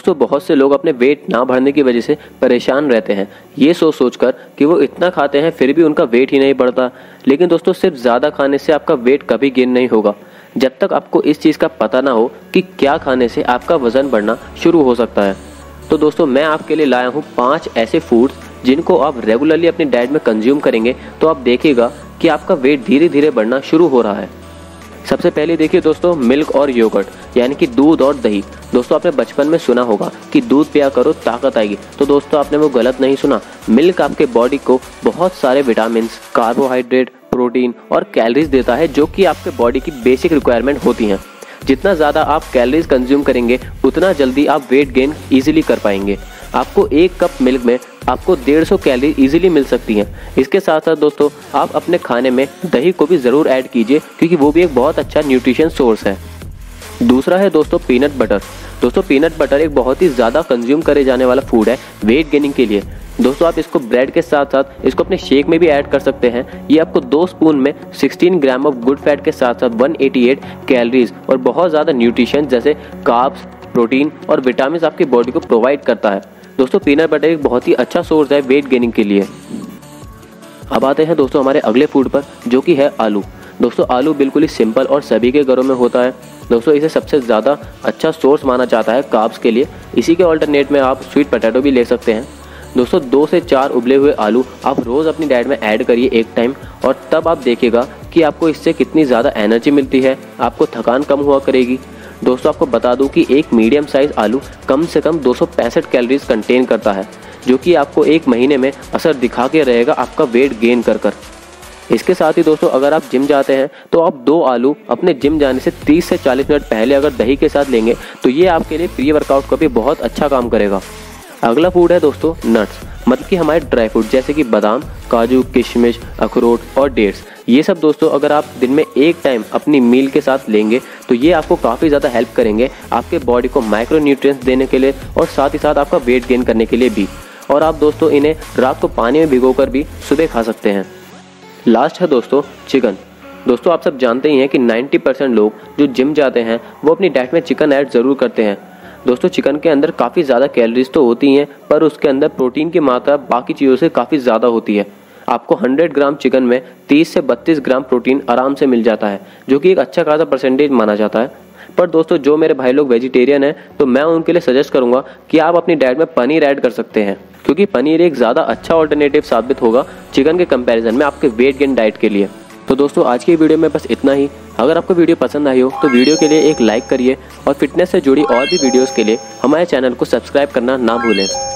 दोस्तों बहुत से लोग अपने वेट ना बढ़ने की वजह से परेशान रहते हैं, ये सोच कर कि वो इतना खाते हैं फिर भी उनका वेट ही नहीं बढ़ता। लेकिन दोस्तों सिर्फ ज़्यादा खाने से आपका वेट कभी गेन नहीं होगा जब तक आपको इस चीज़ का पता ना हो कि क्या खाने से आपका वज़न बढ़ना शुरू हो सकता है। तो दोस्तों मैं आपके लिए लाया हूँ 5 ऐसे फूड्स जिनको आप रेगुलरली अपनी डाइट में कंज्यूम करेंगे तो आप देखिएगा कि आपका वेट धीरे धीरे बढ़ना शुरू हो रहा है। सबसे पहले देखिए दोस्तों, मिल्क और योगर्ट यानी कि दूध और दही। दोस्तों आपने बचपन में सुना होगा कि दूध पिया करो ताकत आएगी, तो दोस्तों आपने वो गलत नहीं सुना। मिल्क आपके बॉडी को बहुत सारे विटामिन, कार्बोहाइड्रेट, प्रोटीन और कैलोरीज देता है जो कि आपके बॉडी की बेसिक रिक्वायरमेंट होती हैं। जितना ज़्यादा आप कैलोरीज कंज्यूम करेंगे उतना जल्दी आप वेट गेन ईजिली कर पाएंगे। आपको 1 कप मिल्क में आपको 150 कैलोरी ईजिली मिल सकती हैं। इसके साथ साथ दोस्तों आप अपने खाने में दही को भी ज़रूर ऐड कीजिए क्योंकि वो भी एक बहुत अच्छा न्यूट्रिशन सोर्स है। दूसरा है दोस्तों पीनट बटर। दोस्तों पीनट बटर एक बहुत ही ज़्यादा कंज्यूम करे जाने वाला फूड है वेट गेनिंग के लिए। दोस्तों आप इसको ब्रेड के साथ साथ इसको अपने शेक में भी ऐड कर सकते हैं। ये आपको 2 स्पून में 16 ग्राम ऑफ गुड फैट के साथ साथ 188 कैलोरीज और बहुत ज़्यादा न्यूट्रिशन जैसे कार्ब्स, प्रोटीन और विटामिन आपकी बॉडी को प्रोवाइड करता है। दोस्तों पीनट बटर एक बहुत ही अच्छा सोर्स है वेट गेनिंग के लिए। अब आते हैं दोस्तों हमारे अगले फूड पर जो कि है आलू। दोस्तों आलू बिल्कुल ही सिंपल और सभी के घरों में होता है। दोस्तों इसे सबसे ज़्यादा अच्छा सोर्स माना जाता है कार्ब्स के लिए। इसी के ऑल्टरनेट में आप स्वीट पोटैटो भी ले सकते हैं। दोस्तों 2 से 4 उबले हुए आलू आप रोज़ अपनी डाइट में ऐड करिए एक टाइम, और तब आप देखिएगा कि आपको इससे कितनी ज़्यादा एनर्जी मिलती है, आपको थकान कम हुआ करेगी। दोस्तों आपको बता दूं कि एक मीडियम साइज़ आलू कम से कम 265 कैलोरीज कंटेन करता है जो कि आपको 1 महीने में असर दिखा के रहेगा आपका वेट गेन कर। इसके साथ ही दोस्तों अगर आप जिम जाते हैं तो आप 2 आलू अपने जिम जाने से 30 से 40 मिनट पहले अगर दही के साथ लेंगे तो ये आपके लिए प्री वर्कआउट का भी बहुत अच्छा काम करेगा। अगला फूड है दोस्तों नट्स, मतलब कि हमारे ड्राई फ्रूट जैसे कि बादाम, काजू, किशमिश, अखरोट और डेट्स। ये सब दोस्तों अगर आप दिन में एक टाइम अपनी मील के साथ लेंगे तो ये आपको काफ़ी ज़्यादा हेल्प करेंगे आपके बॉडी को माइक्रो न्यूट्रिएंट्स देने के लिए और साथ ही साथ आपका वेट गेन करने के लिए भी। और आप दोस्तों इन्हें रात को पानी में भिगोकर भी सुबह खा सकते हैं। लास्ट है दोस्तों चिकन। दोस्तों आप सब जानते ही हैं कि 90% लोग जो जिम जाते हैं वो अपनी डाइट में चिकन ऐड ज़रूर करते हैं। दोस्तों चिकन के अंदर काफ़ी ज़्यादा कैलोरीज तो होती हैं पर उसके अंदर प्रोटीन की मात्रा बाकी चीज़ों से काफ़ी ज़्यादा होती है। आपको 100 ग्राम चिकन में 30 से 32 ग्राम प्रोटीन आराम से मिल जाता है जो कि एक अच्छा खासा परसेंटेज माना जाता है। पर दोस्तों जो मेरे भाई लोग वेजिटेरियन हैं तो मैं उनके लिए सजेस्ट करूंगा कि आप अपनी डाइट में पनीर ऐड कर सकते हैं क्योंकि पनीर एक ज़्यादा अच्छा ऑल्टरनेटिव साबित होगा चिकन के कंपैरिजन में आपके वेट गेन डाइट के लिए। तो दोस्तों आज की वीडियो में बस इतना ही। अगर आपको वीडियो पसंद आई हो तो वीडियो के लिए एक लाइक करिए और फिटनेस से जुड़ी और भी वीडियोस के लिए हमारे चैनल को सब्सक्राइब करना ना भूलें।